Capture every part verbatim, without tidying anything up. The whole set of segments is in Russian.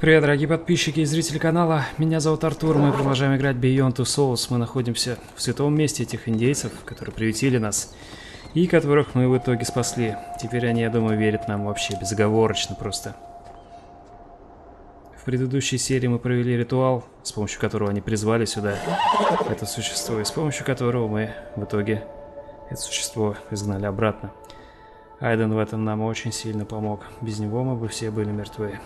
Привет, дорогие подписчики и зрители канала. Меня зовут Артур, мы продолжаем играть Beyond Two Souls. Мы находимся в святом месте этих индейцев, которые приютили нас, и которых мы в итоге спасли. Теперь они, я думаю, верят нам вообще безоговорочно просто. В предыдущей серии мы провели ритуал, с помощью которого они призвали сюда это существо, и с помощью которого мы в итоге это существо изгнали обратно. Айден в этом нам очень сильно помог. Без него мы бы все были мертвы.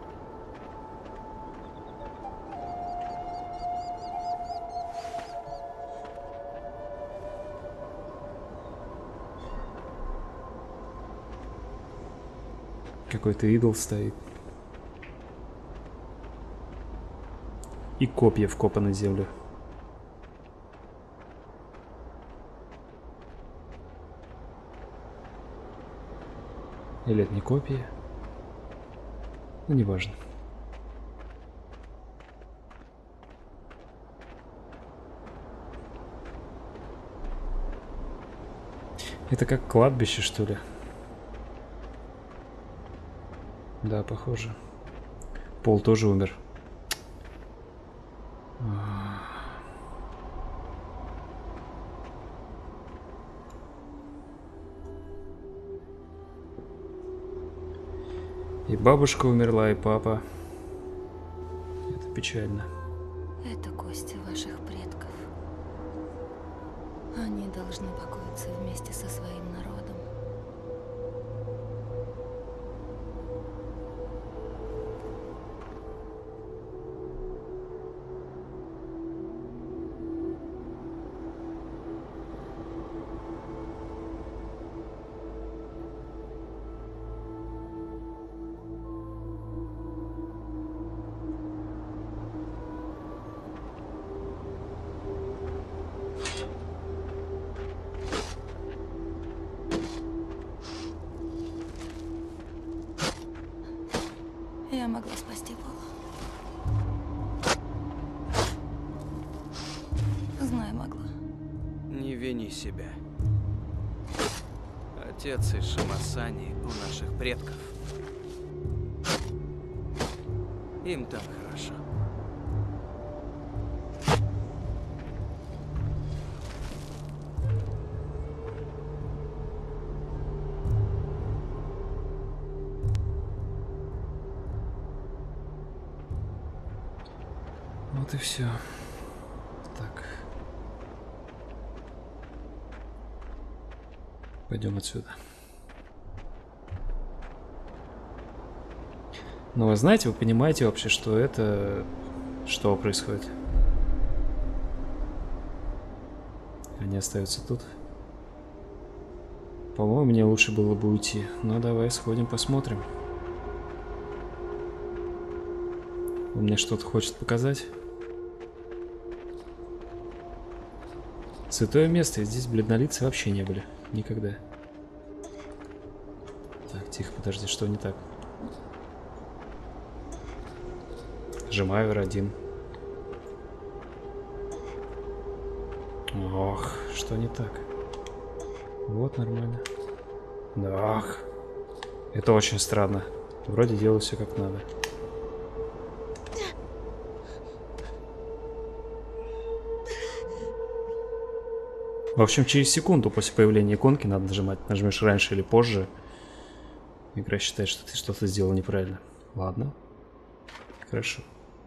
Какой-то идол стоит. И копья вкопаны в землю. Или это не копия? Ну, неважно. Это как кладбище, что ли? Да, похоже. Пол тоже умер. И бабушка умерла, и папа. Это печально. Это кости ваших предков. Они должны покоиться вместе со своим народом. Я могла спасти Пола. Знаю, могла. Не вини себя. Отец из Шамасани у наших предков. Им там хорошо. Вот и все. Так. Пойдем отсюда. Но вы знаете, вы понимаете вообще, что это... Что происходит? Они остаются тут. По-моему, мне лучше было бы уйти. Но давай сходим, посмотрим. Он мне что-то хочет показать. Святое место, и здесь бледнолицы вообще не были. Никогда. Так, тихо, подожди, что не так? Нажимаю эр один. Ох, что не так? Вот, нормально. Да, ах. Это очень странно. Вроде делаю все как надо. В общем, через секунду после появления иконки надо нажимать. Нажмешь раньше или позже, игра считает, что ты что-то сделал неправильно. Ладно. Хорошо.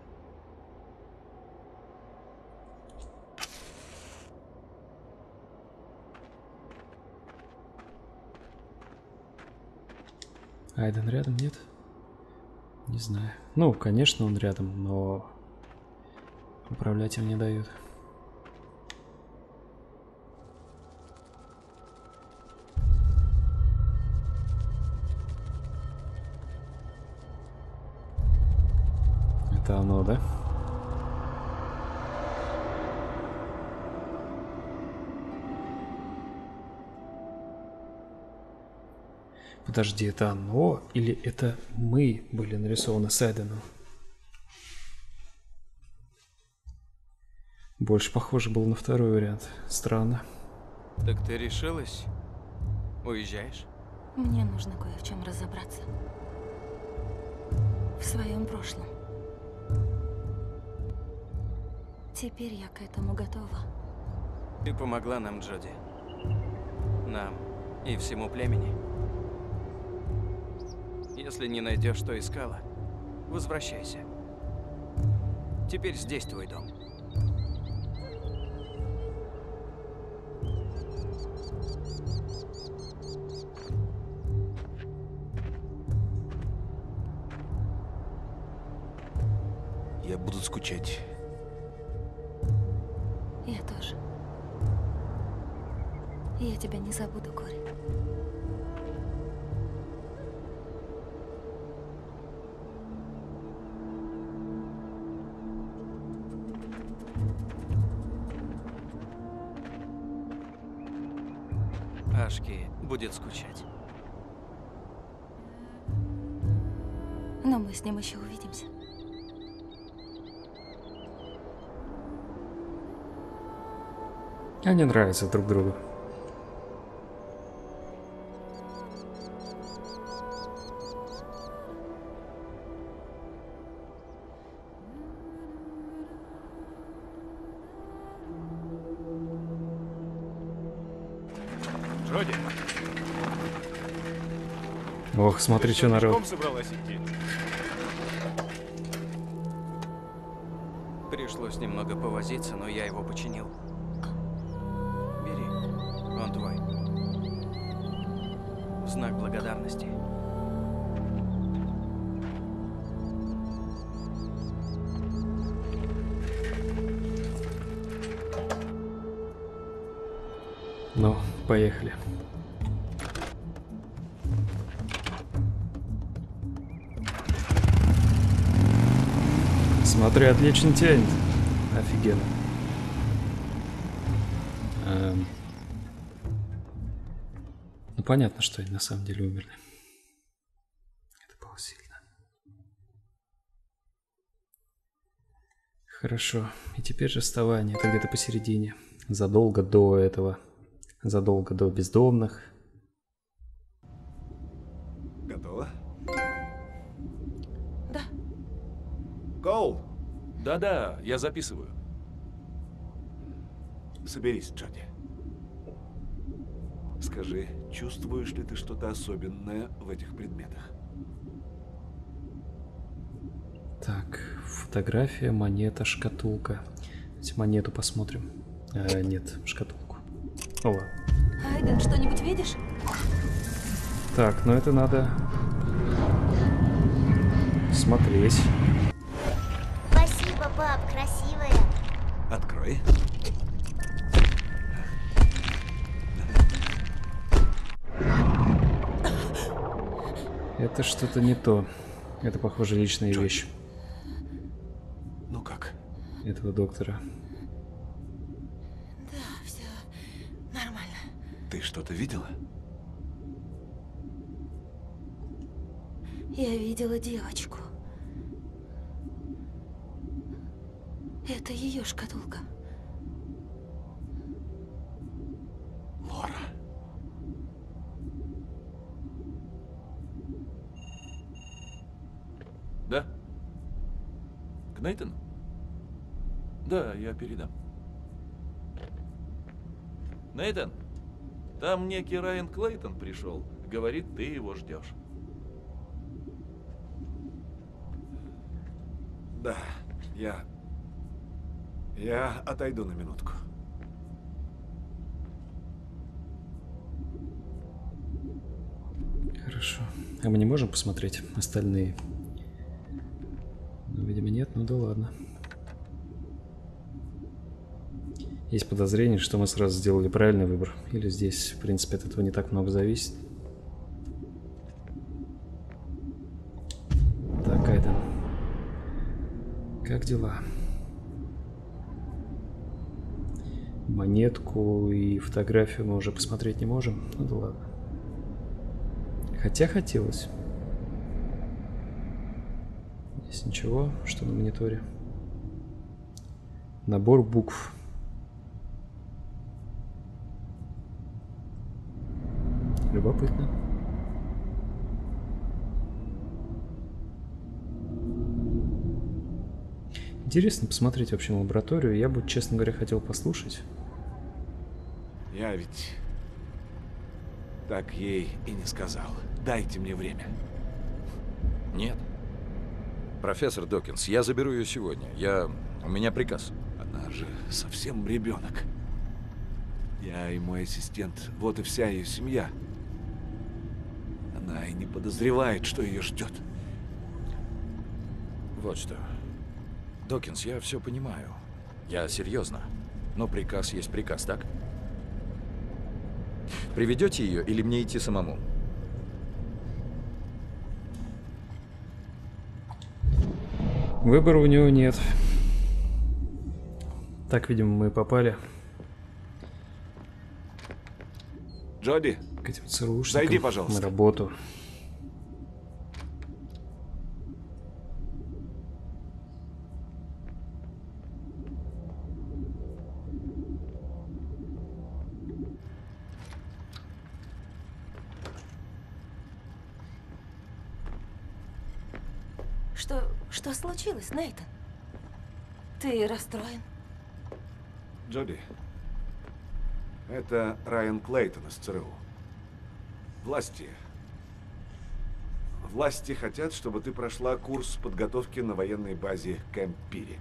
Айден рядом, нет? Не знаю. Ну, конечно, он рядом, но управлять им не дают. Это оно, да? Подожди, это оно или это мы были нарисованы с Айденом? Больше похоже было на второй вариант. Странно. Так ты решилась? Уезжаешь? Мне нужно кое в чем разобраться. В своем прошлом. Теперь я к этому готова. Ты помогла нам, Джоди. Нам и всему племени. Если не найдешь, что искала, возвращайся. Теперь здесь твой дом. Я буду скучать. Я тоже. Я тебя не забуду, Кори. Ашки будет скучать. Но мы с ним еще увидимся. Они нравятся друг другу. Джоди, Ох, смотри, что народ. пешком собралась идти? Пришлось немного повозиться, но я его починил. Бери, он твой. В знак благодарности. Ну, поехали. Смотри, отлично тянет. Офигенно. Эм. Ну, понятно, что они на самом деле умерли. Это было сильно. Хорошо. И теперь расставание. Это где-то посередине. Задолго до этого. Задолго до бездомных. Готово? Да. Коул, Да-да, я записываю. соберись, Джоди. Скажи, чувствуешь ли ты что-то особенное в этих предметах? Так, фотография, монета, шкатулка. Давайте монету посмотрим. А, нет, шкатулку. О, ладно. Айден, что-нибудь видишь? Так, ну это надо смотреть. Спасибо, пап, красивая. Открой. Это что-то не то. Это, похоже, личная Джой. вещь Ну как? этого доктора. Да, все нормально. Ты что-то видела? Я видела девочку. Это ее шкатулка. Лора. Да? К Нейтану? Да, я передам. Нейтан, там некий Райан Клейтон пришел. Говорит, ты его ждешь. Да, я... Я отойду на минутку. Хорошо. А мы не можем посмотреть остальные? Ну, видимо, нет. Ну да ладно. Есть подозрение, что мы сразу сделали правильный выбор. Или здесь, в принципе, от этого не так много зависит. Так, Айден. Как дела? Монетку и фотографию мы уже посмотреть не можем. Ну да ладно. Хотя хотелось. Здесь ничего, что на мониторе. Набор букв. Любопытно. Интересно посмотреть вообще на лабораторию. Я бы, честно говоря, хотел послушать. Я ведь так ей и не сказал. Дайте мне время. Нет. Профессор Докинс, я заберу ее сегодня. Я... У меня приказ. Она же совсем ребенок. Я и мой ассистент, вот и вся ее семья. Она и не подозревает, что ее ждет. Вот что. Докинс, я все понимаю. Я серьезно. Но приказ есть приказ, так? Приведете ее или мне идти самому? Выбора у него нет. Так, видимо, мы попали Джоди, к этим ЦРУшникам зайди, пожалуйста. на работу. Что, что случилось, Нейтан? Ты расстроен? Джоди, это Райан Клейтон из ЦРУ. Власти. Власти хотят, чтобы ты прошла курс подготовки на военной базе Кэмп Пири.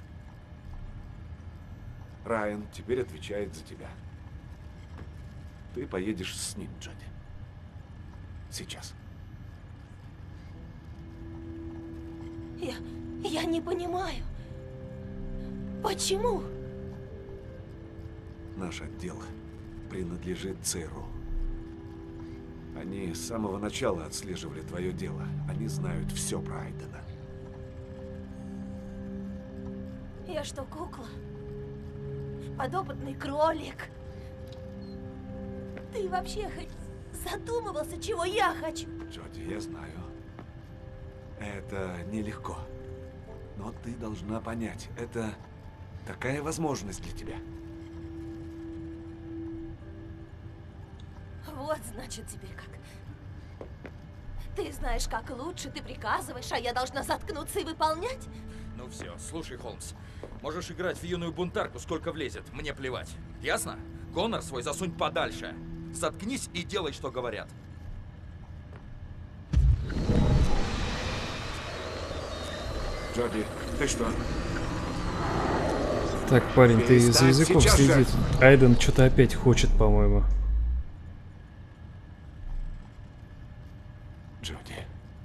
Райан теперь отвечает за тебя. Ты поедешь с ним, Джоди. Сейчас. Я, я не понимаю. Почему? Наш отдел принадлежит ЦРУ. Они с самого начала отслеживали твое дело. Они знают все про Айдена. Я что, кукла? Подопытный кролик? Ты вообще хоть задумывался, чего я хочу? Джоди, я знаю. Это нелегко. Но ты должна понять, это такая возможность для тебя. Вот, значит, теперь как. Ты знаешь, как лучше, ты приказываешь, а я должна заткнуться и выполнять? Ну все, слушай, Холмс. Можешь играть в юную бунтарку, сколько влезет. Мне плевать. Ясно? Коннор свой засунь подальше. Заткнись и делай, что говорят. Джоди, ты что? Так, парень, ты за Перестань языком сейчас же. следи. Айден что-то опять хочет, по-моему. Джоди.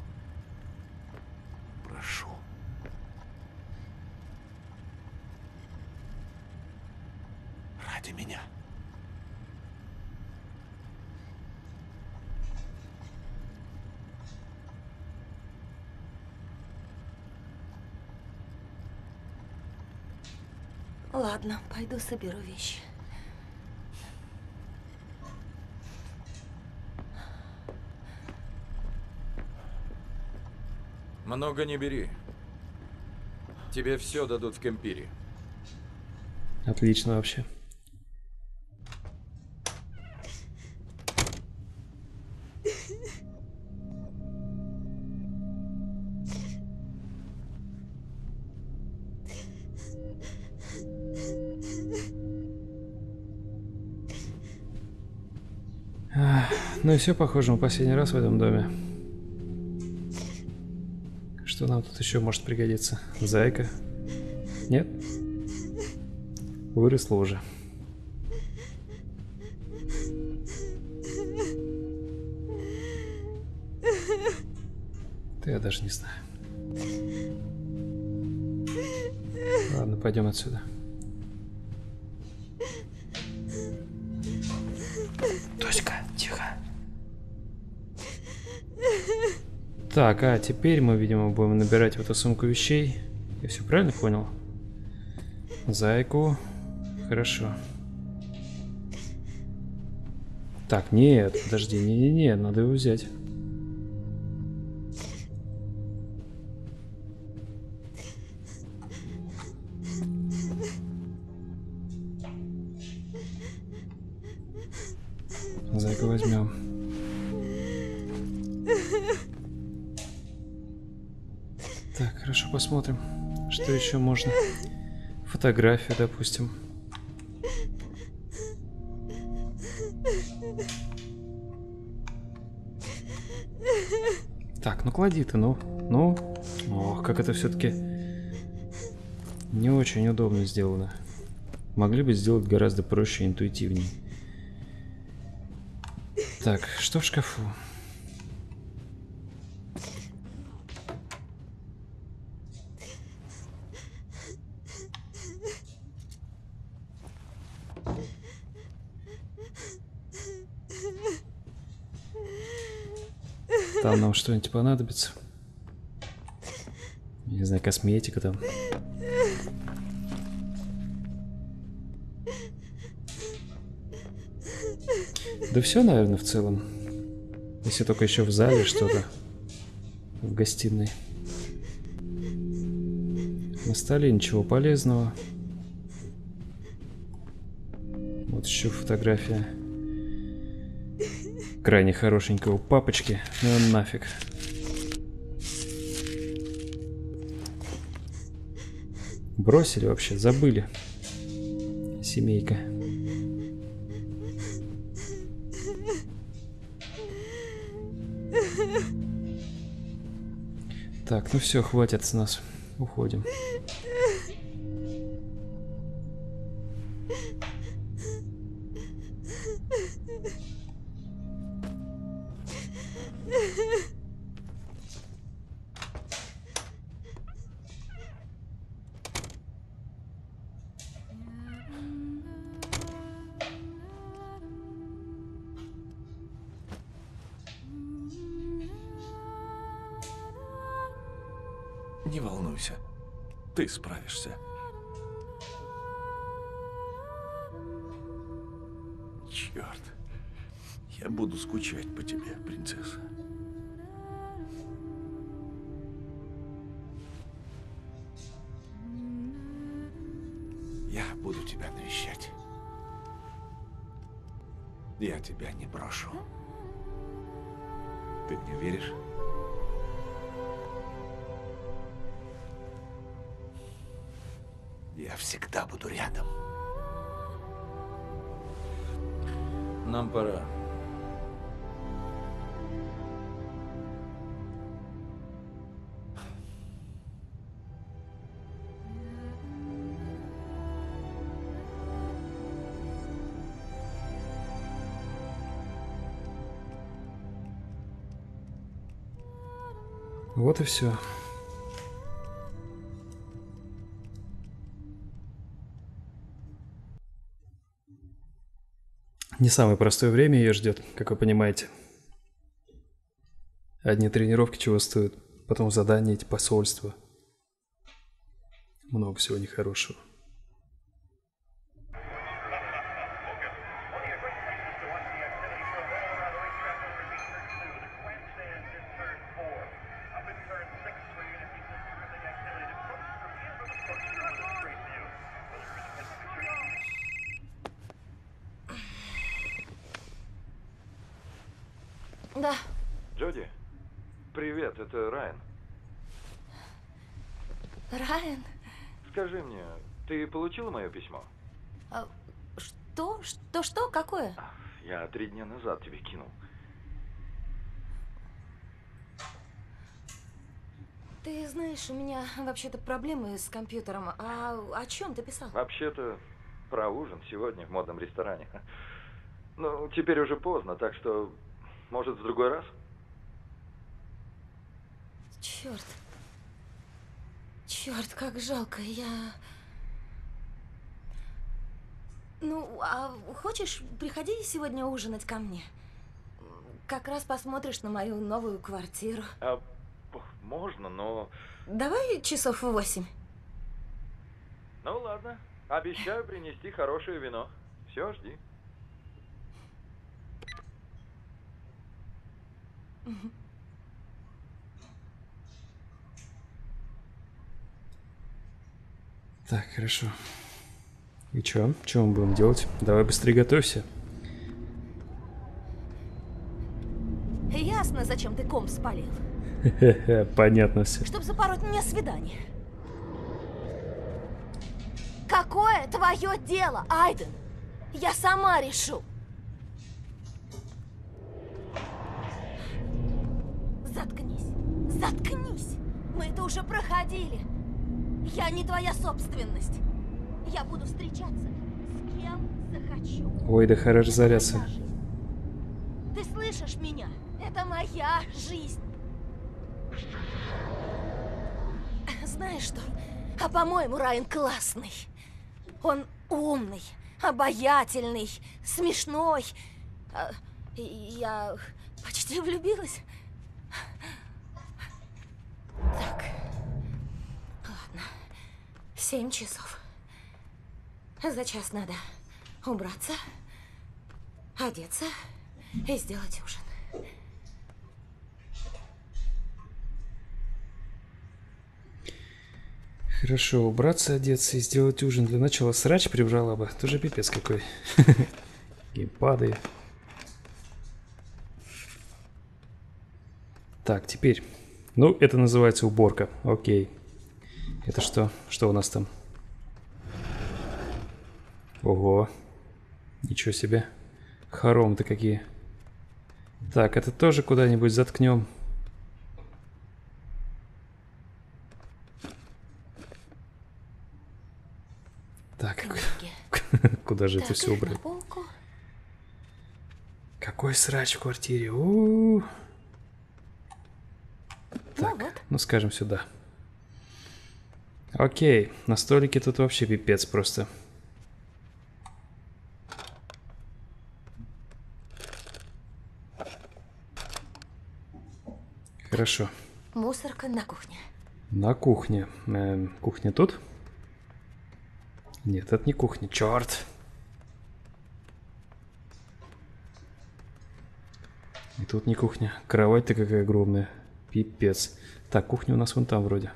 Прошу. Ради меня. Ладно, пойду соберу вещи. Много не бери. Тебе все дадут в Кемпире. Отлично вообще. Ах, ну и все, похоже, мы последний раз в этом доме. Что нам тут еще может пригодиться? Зайка? Нет? Выросла уже. Да я даже не знаю. Ладно, пойдем отсюда. Тоська, тихо. Так, а теперь мы, видимо, будем набирать в эту сумку вещей. Я все правильно понял? Зайку. Хорошо. Так, нет, подожди, не-не-не, надо его взять. Зайку возьмем. Так, хорошо, посмотрим, Что еще можно? Фотографию, допустим. Так, ну клади ты, ну. Ну. Ох, как это все-таки не очень удобно сделано. Могли бы сделать гораздо проще и интуитивнее. Так, что в шкафу? Там нам что-нибудь понадобится. Не знаю, косметика там. Да все, наверное, в целом. Если только еще в зале что-то. В гостиной. На столе ничего полезного. Вот еще фотография крайне хорошенького папочки. Ну нафиг. Бросили вообще, забыли. Семейка. Так, ну все, хватит с нас. Уходим. Не волнуйся, ты справишься. Черт, я буду скучать по тебе, принцесса. Я буду тебя навещать. Я тебя не брошу. Ты мне веришь? Я всегда буду рядом. Нам пора. Вот и все. Не самое простое время ее ждет, как вы понимаете. Одни тренировки чего стоят, потом задания, эти посольства. Много всего нехорошего. Да. Джоди, привет, это Райан. Райан? Скажи мне, ты получила мое письмо? А, что? Что? Что? Какое? Я три дня назад тебе кинул. Ты знаешь, у меня вообще-то проблемы с компьютером. А о чем ты писал? Вообще-то про ужин сегодня в модном ресторане. Ну, теперь уже поздно, так что, может, в другой раз? Черт. Черт, как жалко. Я... Ну, а хочешь, приходи сегодня ужинать ко мне? Как раз посмотришь на мою новую квартиру. А, можно, но... Давай часов в восемь. Ну, ладно. Обещаю принести хорошее вино. Все, жди. Так, хорошо. И чё? Чё мы будем делать? Давай быстрее готовься. Ясно, зачем ты комп спалил. Понятно все. Чтоб запороть мне свидание. какое твое дело, Айден? Я сама решу. Заткнись. Заткнись. Мы это уже проходили. Я не твоя собственность. Я буду встречаться с кем захочу. Ой, да хорош заряться. Ты слышишь меня? Это моя жизнь. Знаешь что? А по-моему, Райан классный. Он умный, обаятельный, смешной. А, и я почти влюбилась. Так. Ладно. Семь часов. За час надо убраться, одеться и сделать ужин. Хорошо, убраться, одеться и сделать ужин. Для начала срач прибрала бы. Тоже пипец какой. Геймпады. Так, теперь. Ну, это называется уборка. Окей. Это что? Что у нас там? Ого. Ничего себе. Хоромы-то какие. Так, это тоже куда-нибудь заткнем. Так, куда же это все убрать? Какой срач в квартире. У -у -у. Так, ну, вот. ну скажем сюда. Окей, на столике тут вообще пипец просто. Хорошо. Мусорка на кухне. На кухне. Эм, кухня тут? Нет, это не кухня. Черт. И тут не кухня. Кровать-то какая огромная. Пипец. Так, кухня у нас вон там вроде.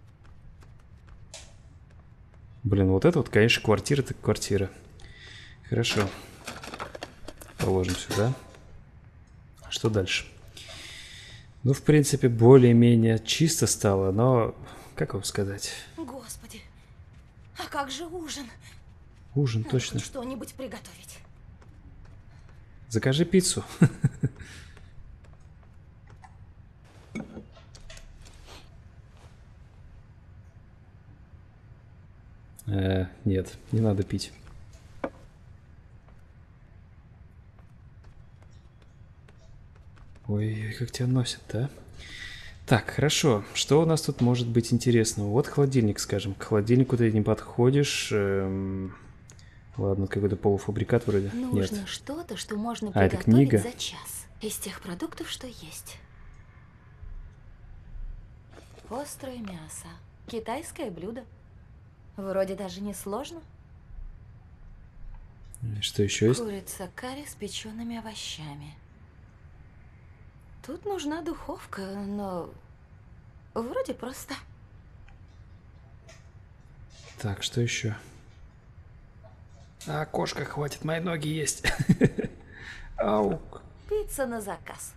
Блин, вот это вот, конечно, квартира, так квартира. Хорошо. Положим сюда. Что дальше? Ну, в принципе, более-менее чисто стало, но... Как вам сказать? Господи. А как же ужин? Ужин, Надо точно. хоть что-нибудь приготовить. Закажи пиццу. Э, нет, не надо пить. Ой, как тебя носят-то, а? Так, хорошо. Что у нас тут может быть интересного? Вот холодильник, скажем. К холодильнику ты не подходишь. Эм... Ладно, какой-то полуфабрикат вроде. Нужно Нет. что-то, что можно А, это приготовить книга. за час. Из тех продуктов, что есть. Острое мясо. Китайское блюдо. Вроде даже не сложно. И что еще есть? Курица карри с печеными овощами. Тут нужна духовка, но вроде просто. Так, что еще? А, кошка, хватит, мои ноги есть. Ау. Пицца на заказ.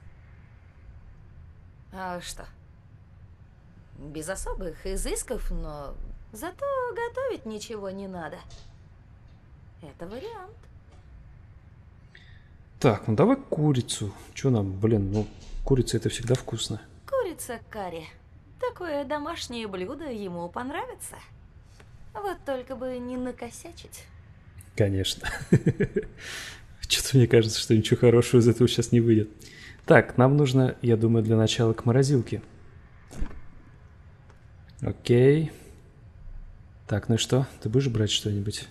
А что? Без особых изысков, но зато готовить ничего не надо. Это вариант. Так, ну давай курицу. Че нам, блин, ну курица это всегда вкусно. Курица карри. Такое домашнее блюдо ему понравится. Вот только бы не накосячить. Конечно. Что-то мне кажется, что ничего хорошего из этого сейчас не выйдет. Так, нам нужно, я думаю, для начала к морозилке. Окей. Так, ну и что? Ты будешь брать что-нибудь?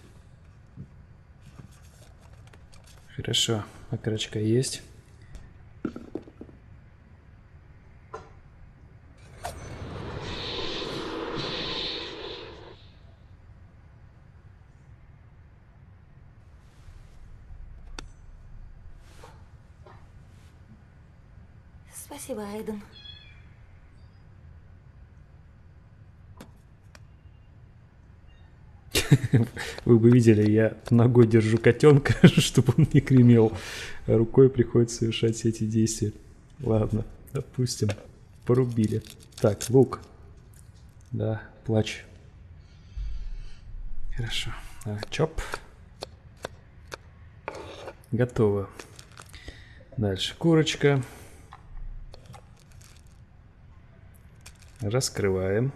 Хорошо. Окорочка есть. Спасибо, Айден. Вы бы видели, я ногой держу котенка, чтобы он не гремел, а рукой приходится совершать все эти действия. Ладно, допустим, порубили. Так, лук. Да, плач. Хорошо. А, чоп. Готово. Дальше курочка. Раскрываем.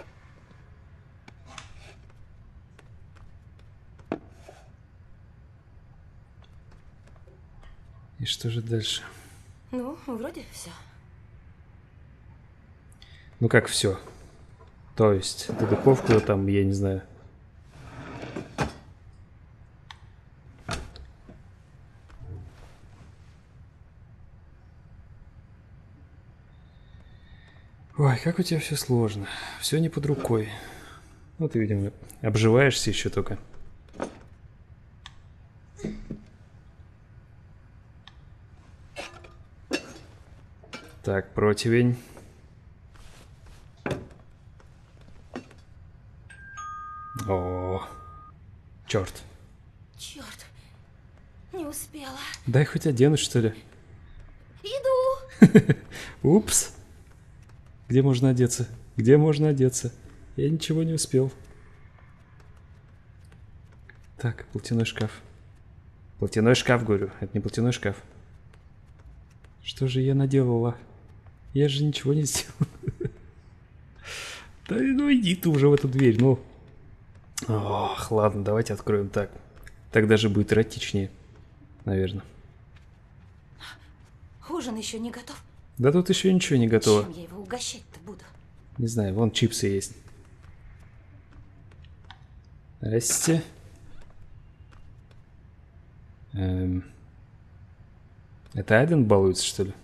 И что же дальше? Ну, вроде все. Ну как все? То есть, эту духовку там, я не знаю. Ой, как у тебя все сложно. Все не под рукой. Ну, ты, видимо, обживаешься еще только. Так, противень. О, черт. Черт, не успела. Дай хоть оденусь, что ли. Иду. Упс. Где можно одеться? Где можно одеться? Я ничего не успел. Так, платяной шкаф. Платяной шкаф, говорю. Это не платяной шкаф. Что же я наделала? Я же ничего не сделал. Да ну иди ты уже в эту дверь, ну. Ох, ладно, давайте откроем так. Так даже будет эротичнее, наверное. Ужин еще не готов. Да тут еще ничего не готово. Чем я его угощать-то буду? Не знаю, вон чипсы есть. Здрасте. Эм... Это Айден балуется, что ли?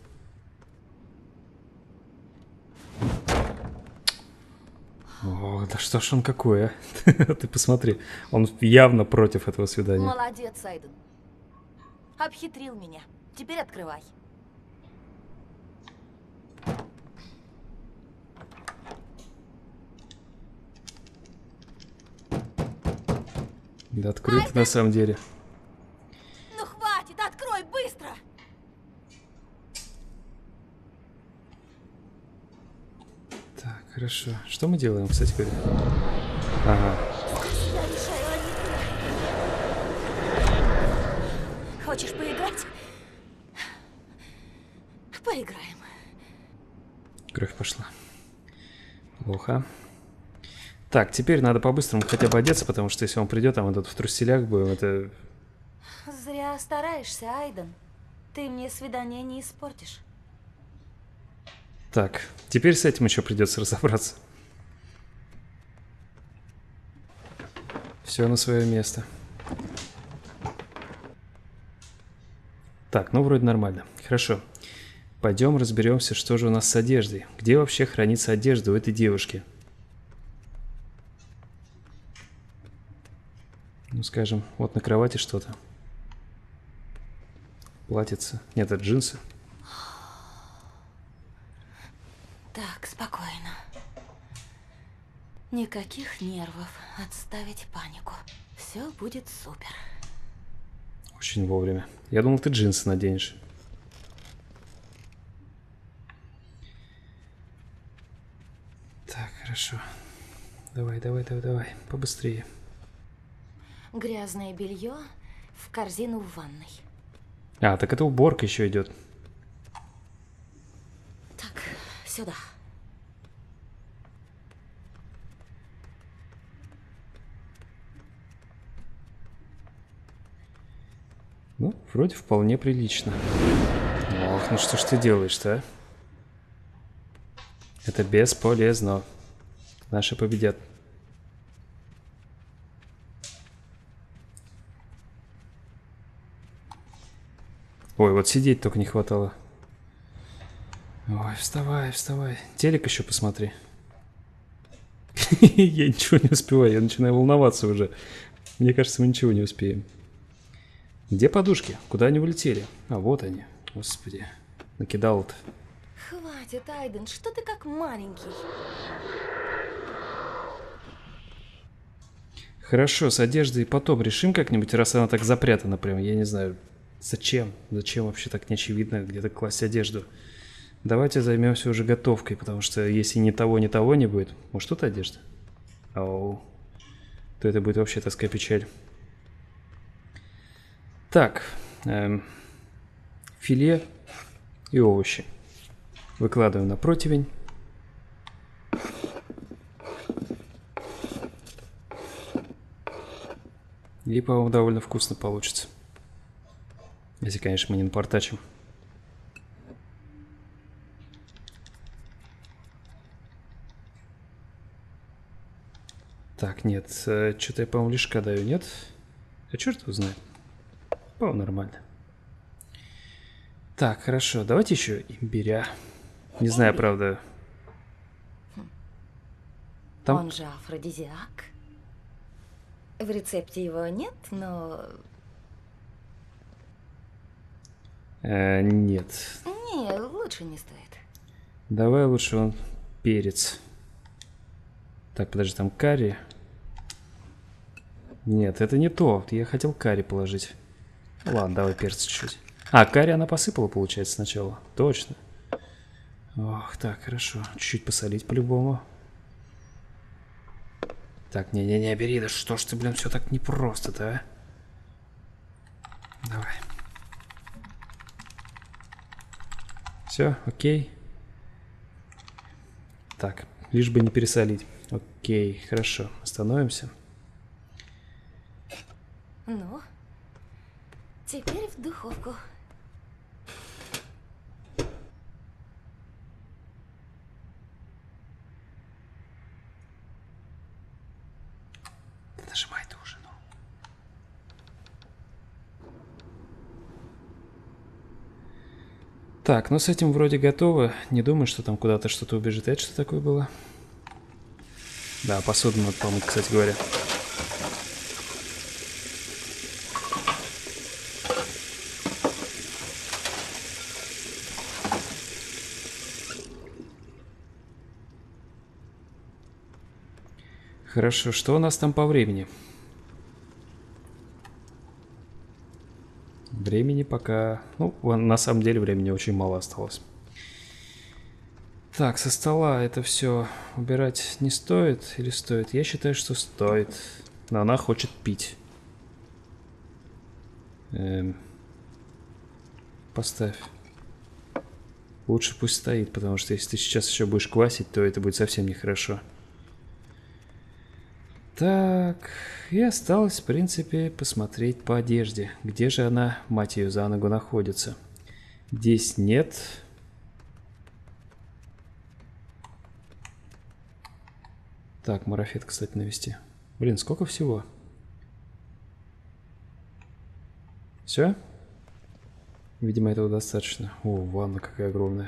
О, да что ж он какой, а? Ты посмотри, он явно против этого свидания. Молодец, Айден. Обхитрил меня. Теперь открывай. Да открыто на самом деле. Ну хватит, открой быстро! Так, хорошо. Что мы делаем, кстати говоря? Ага. Я решаю, а не ты. Хочешь поиграть? Поиграем. Кровь пошла. Плохо. Так, теперь надо по-быстрому хотя бы одеться, потому что если он придет, а мы тут в труселях будем, это... Зря стараешься, Айден. Ты мне свидание не испортишь. Так, теперь с этим еще придется разобраться. Все на свое место. Так, ну вроде нормально. Хорошо. Пойдем разберемся, что же у нас с одеждой. Где вообще хранится одежда у этой девушки? Ну, скажем, вот на кровати что-то. Платьице. Нет, это джинсы. Так, спокойно. Никаких нервов. Отставить панику. Все будет супер. Очень вовремя. Я думал, ты джинсы наденешь. Так, хорошо. Давай, давай, давай, давай. Побыстрее. Грязное белье в корзину в ванной. А, так это уборка еще идет. Так, сюда. Ну, вроде вполне прилично. Ох, ну что ж ты делаешь-то, а? Это бесполезно. Наши победят. Ой, вот сидеть только не хватало. Ой, вставай, вставай. Телек еще посмотри. Я ничего не успеваю, я начинаю волноваться уже. Мне кажется, мы ничего не успеем. Где подушки? Куда они улетели? А, вот они. Господи, накидал-то. Хватит, Айден, что ты как маленький? Хорошо, с одеждой потом решим как-нибудь, раз она так запрятана прям. Я не знаю, зачем? Зачем вообще так неочевидно где-то класть одежду? Давайте займемся уже готовкой, потому что если ни того, ни того не будет... Может, тут одежда? Оу. то это будет вообще тоска печаль. Так, эм, филе и овощи выкладываем на противень. И, по-моему, довольно вкусно получится. Если, конечно, мы не напортачим. Так, нет, что-то я, по-моему, лишка даю, нет? А черт его знает. По-моему, нормально. Так, хорошо, давайте еще имбиря. Не знаю, Имбирь? правда. Там... Он же афродизиак. В рецепте его нет, но... Э, нет. Не, лучше не стоит. Давай лучше он перец. Так, подожди, там карри. Нет, это не то. Я хотел карри положить. Ладно, давай перец чуть-чуть. А, карри она посыпала, получается, сначала. Точно. Ох, так, хорошо. Чуть-чуть посолить по-любому. Так, не-не-не, бери, да что ж ты, блин, все так непросто-то, а? Давай. Все, окей. Так, лишь бы не пересолить. Окей, хорошо. Остановимся. Ну, теперь в духовку. Да нажимай ты уже, ну. Так, ну с этим вроде готово. Не думаю, что там куда-то что-то убежит. Это что такое было? Да, посуду надо помыть, кстати говоря. Хорошо, что у нас там по времени? Времени пока... Ну, на самом деле времени очень мало осталось. Так, со стола это все убирать не стоит или стоит? Я считаю, что стоит. Но она хочет пить. Эм... Поставь. Лучше пусть стоит, потому что если ты сейчас еще будешь квасить, то это будет совсем нехорошо. Так, и осталось, в принципе, посмотреть по одежде. Где же она, мать ее, за ногу находится? Здесь нет. Так, марафет, кстати, навести. Блин, сколько всего? Все? Видимо, этого достаточно. О, ванна какая огромная.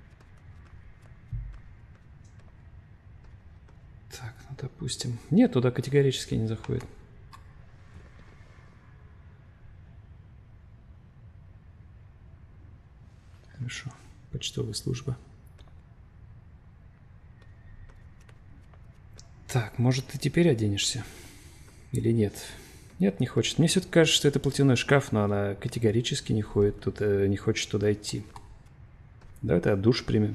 Так, ну допустим. Нет, туда категорически не заходит. Хорошо. Почтовая служба. Так, может, ты теперь оденешься? Или нет? Нет, не хочет. Мне все-таки кажется, что это платяной шкаф, но она категорически не ходит, тут, э, не хочет туда идти. Давай-то душ примем.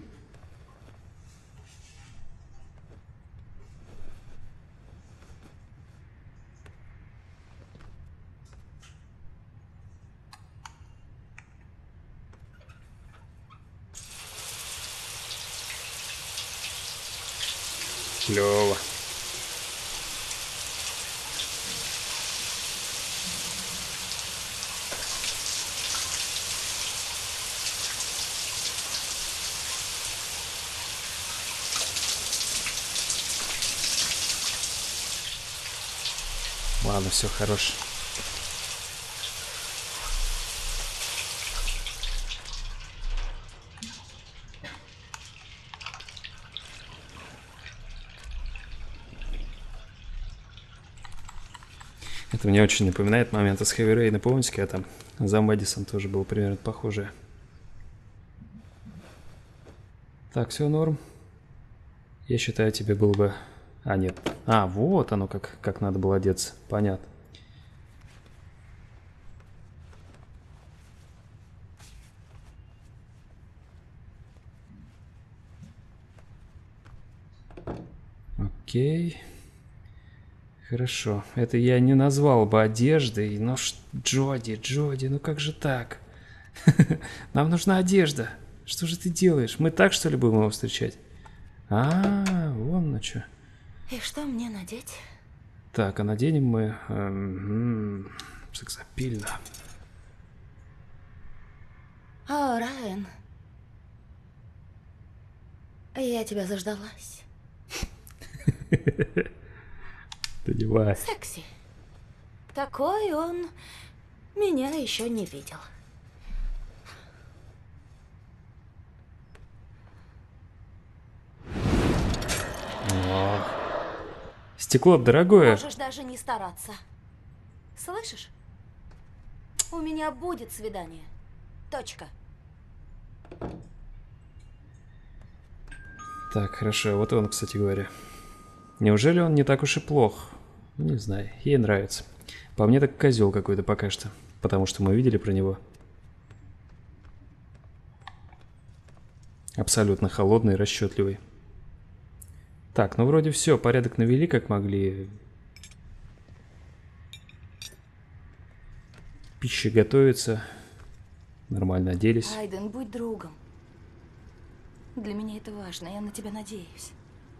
Клево. Ладно, все, хорош. Это мне очень напоминает момент из Heavy Rain. Помните, когда там за Мэдисон тоже было примерно похожее. Так, все норм. Я считаю, тебе было бы... А, нет. А, вот оно, как, как надо было одеться. Понятно. Окей. Хорошо. Это я не назвал бы одеждой, но... ш- Джоди, Джоди, ну как же так? Нам нужна одежда. Что же ты делаешь? Мы так, что ли, будем его встречать? А, вон на что. И что мне надеть? Так, а наденем мы... эм, сексапильно. О, Райан. Я тебя заждалась. Надевай. Секси. Такой он меня еще не видел. О. Стекло дорогое. Можешь даже не стараться. Слышишь? У меня будет свидание. Точка. Так, хорошо. Вот он, кстати говоря. Неужели он не так уж и плох? Не знаю. Ей нравится. По мне так козел какой-то пока что. Потому что мы видели про него. Абсолютно холодный и расчетливый. Так, ну вроде все. Порядок навели как могли. Пища готовится. Нормально оделись. Айден, будь другом. Для меня это важно, я на тебя надеюсь.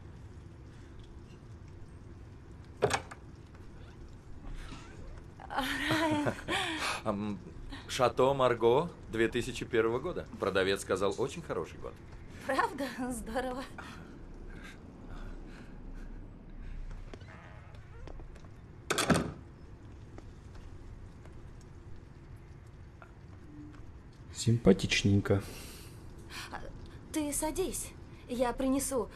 Ам, Шато Марго две тысячи первого года. Продавец сказал, очень хороший год. Правда? Здорово. Симпатичненько. Ты садись, я принесу.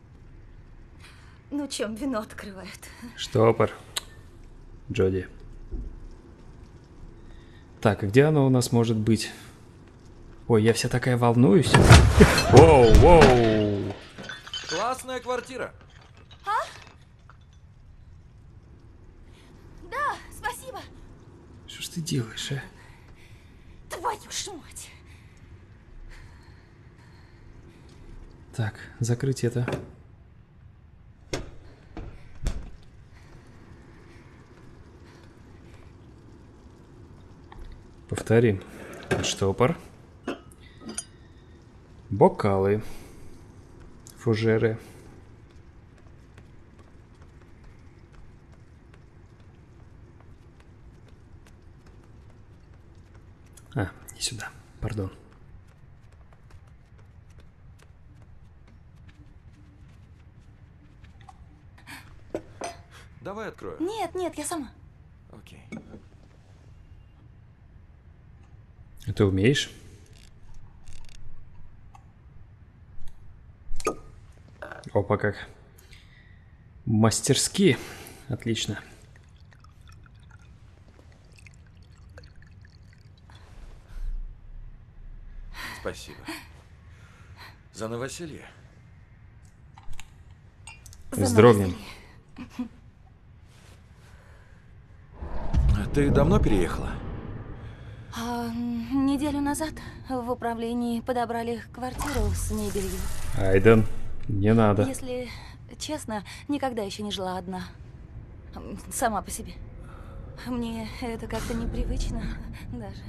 Ну, чем вино открывают? Штопор. Джоди. Так, а где оно у нас может быть? Ой, я вся такая волнуюсь. Воу, воу. Классная квартира. Да, спасибо. Что ж ты делаешь, а? Твою ж мать. Так, закрыть это. Повторим. Штопор. Бокалы. Фужеры. А, не сюда. Пардон. Давай открою. Нет, нет, я сама. Окей. Ты умеешь? Опа, как. Мастерски. Отлично. Спасибо. За новоселье. За Вздрогнем. новоселье. Ты давно переехала? А, м, неделю назад в управлении подобрали квартиру с мебелью. Айден, не надо. Если честно, никогда еще не жила одна. М, Сама по себе. Мне это как-то непривычно даже.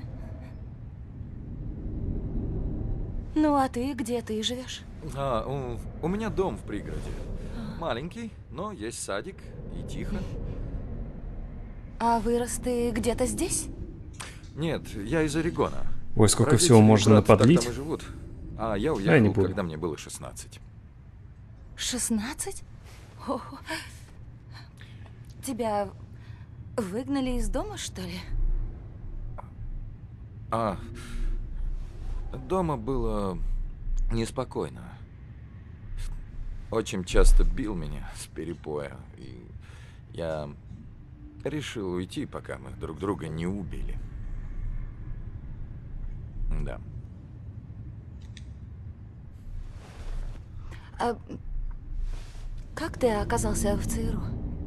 Ну, а ты где ты живешь? А, у, у меня дом в пригороде. Маленький, но есть садик и тихо. А вырос ты где-то здесь? Нет, я из Орегона. Ой, сколько Родители всего и можно брат так наподлить. там и живут. А я не уехал, буду. когда мне было шестнадцать. Шестнадцать? О, тебя выгнали из дома, что ли? А, дома было неспокойно. Отчим часто бил меня с перепоя, и я решил уйти, пока мы друг друга не убили. Да. А как ты оказался в ЦРУ?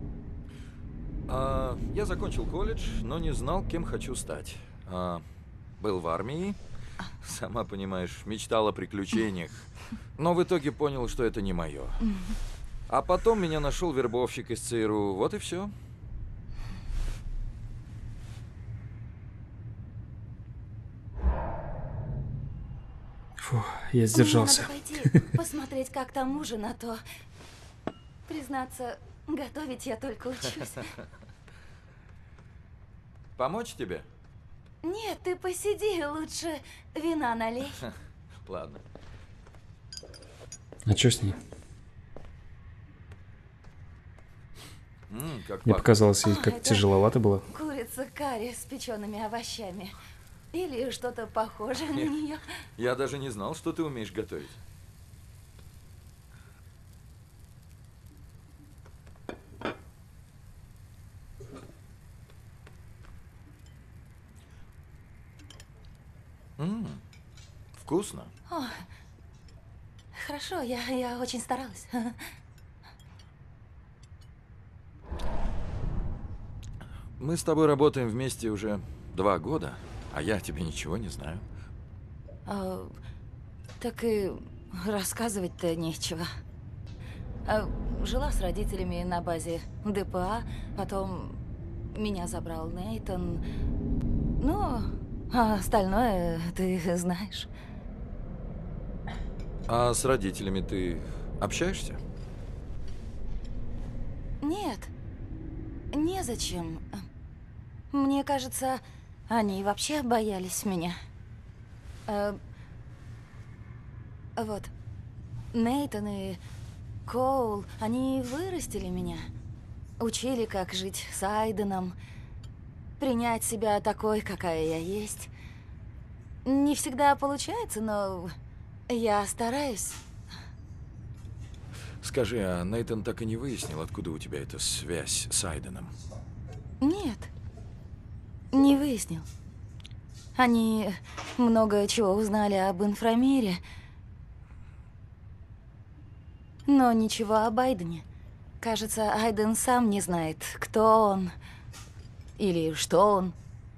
А, я закончил колледж, но не знал, кем хочу стать. А, был в армии, сама понимаешь, мечтал о приключениях, но в итоге понял, что это не мое. А потом меня нашел вербовщик из ЦРУ, вот и все. Я сдержался. Мне надо пойти посмотреть, как там ужин, а то... Признаться, готовить я только учусь. Помочь тебе? Нет, ты посиди, лучше вина налей. Ладно. А что с ней? М, как Мне пахнет. показалось, ей А, как это- тяжеловато было. Курица карри с печеными овощами. Или что-то похожее на нее. Я даже не знал, что ты умеешь готовить. М, вкусно. Хорошо, я, я очень старалась. Мы с тобой работаем вместе уже два года, а я о тебе ничего не знаю. А, так и рассказывать-то нечего. А, жила с родителями на базе ДПА, потом меня забрал Нейтан. Ну, а остальное ты знаешь. А с родителями ты общаешься? Нет, незачем. Мне кажется, они вообще боялись меня. А, вот, Нейтан и Коул, они вырастили меня. Учили, как жить с Айденом, принять себя такой, какая я есть. Не всегда получается, но я стараюсь. Скажи, а Нейтан так и не выяснил, откуда у тебя эта связь с Айденом? Нет, не выяснил. Они много чего узнали об инфрамире, но ничего об Айдене. Кажется, Айден сам не знает, кто он или что он.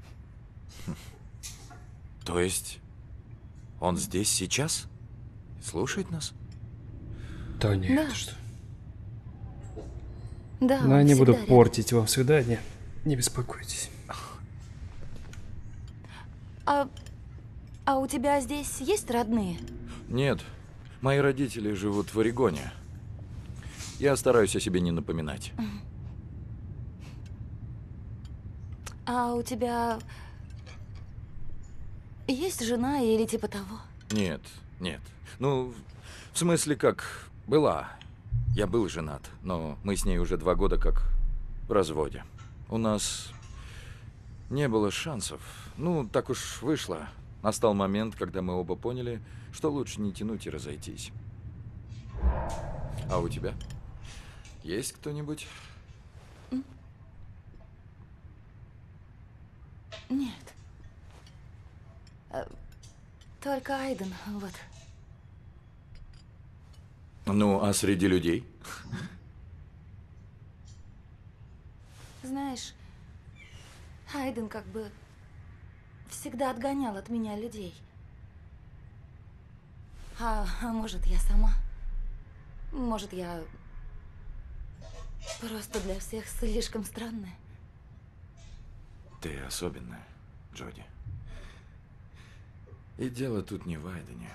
То есть он здесь сейчас? Слушает нас? Да нет, Да. ты что? Да, Но он я не буду всегда рядом. портить вам свидание. Не беспокойтесь. А, а у тебя здесь есть родные? Нет, мои родители живут в Орегоне. Я стараюсь о себе не напоминать. А у тебя есть жена или типа того? Нет, нет. Ну, в смысле, как была. Я был женат, но мы с ней уже два года как в разводе. У нас не было шансов. Ну, так уж вышло. Настал момент, когда мы оба поняли, что лучше не тянуть и разойтись. А у тебя? Есть кто-нибудь? Нет. Э, Только Айден, вот. Ну, а среди людей? Знаешь, Айден как бы всегда отгонял от меня людей. А, а может, я сама? Может, я просто для всех слишком странная? Ты особенная, Джоди. И дело тут не в Айдене.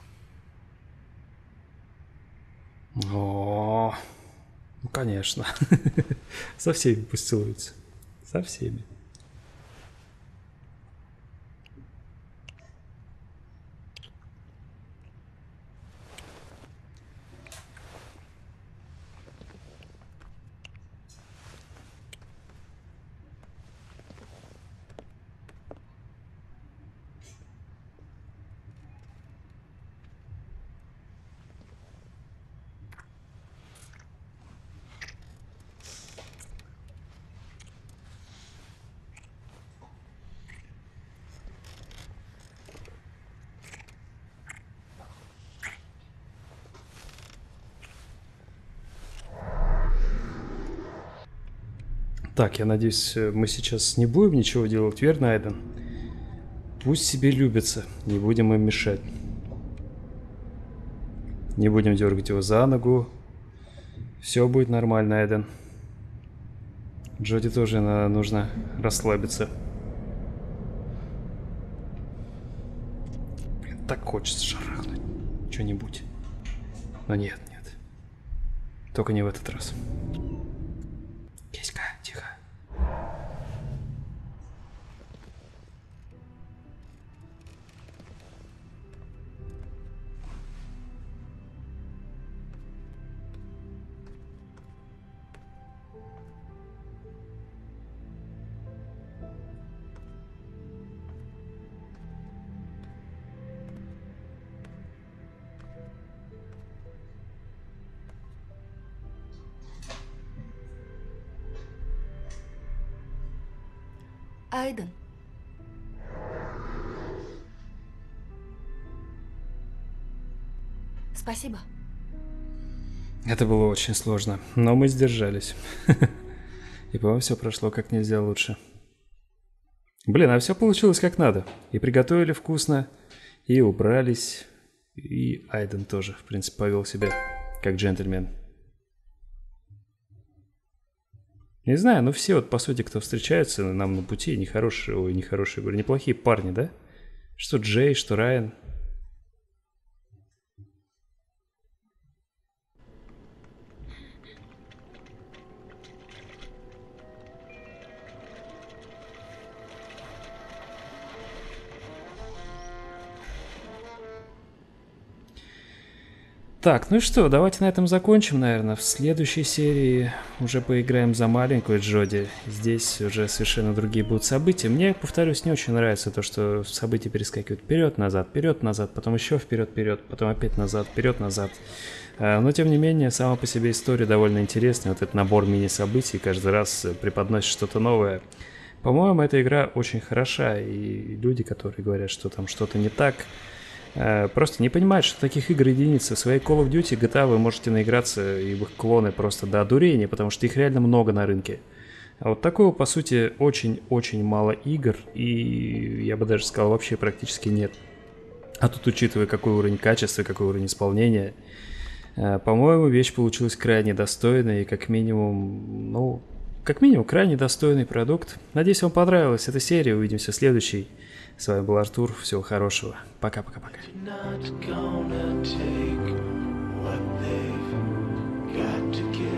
О, ну конечно. Со всеми пусть целуются. Со всеми. Так, я надеюсь, мы сейчас не будем ничего делать, верно, Айден? Пусть себе любятся, не будем им мешать. Не будем дергать его за ногу. Все будет нормально, Айден. Джоди тоже на- нужно расслабиться. Блин, так хочется шарахнуть. что-нибудь. Но нет, нет. Только не в этот раз. Киська, тихо. Айден. Спасибо. Это было очень сложно, но мы сдержались. И, по-моему, все прошло как нельзя лучше. Блин, а все получилось как надо. И приготовили вкусно, и убрались. И Айден тоже, в принципе, повел себя как джентльмен. Не знаю, но все вот, по сути, кто встречается нам на пути, нехорошие, ой, нехорошие, говорю, неплохие парни, да? Что Джей, что Райан. Так, ну и что, давайте на этом закончим, наверное. В следующей серии уже поиграем за маленькую Джоди. Здесь уже совершенно другие будут события. Мне, повторюсь, не очень нравится то, что события перескакивают вперед-назад, вперед-назад, потом еще вперед-вперед, потом опять назад, вперед-назад. Но, тем не менее, сама по себе история довольно интересная. Вот этот набор мини-событий каждый раз преподносит что-то новое. По-моему, эта игра очень хороша, и люди, которые говорят, что там что-то не так, просто не понимают, что таких игр единицы. В своей Call of Duty, джи ти эй вы можете наиграться и в их клоны просто до одурения, потому что их реально много на рынке. А вот такого, по сути, очень-очень мало игр, и я бы даже сказал, вообще практически нет. А тут, учитывая, какой уровень качества, какой уровень исполнения, по-моему, вещь получилась крайне достойной, и как минимум, ну, как минимум, крайне достойный продукт. Надеюсь, вам понравилась эта серия, увидимся в следующей. С вами был Артур, всего хорошего, пока-пока-пока. Not gonna take what they've got to give.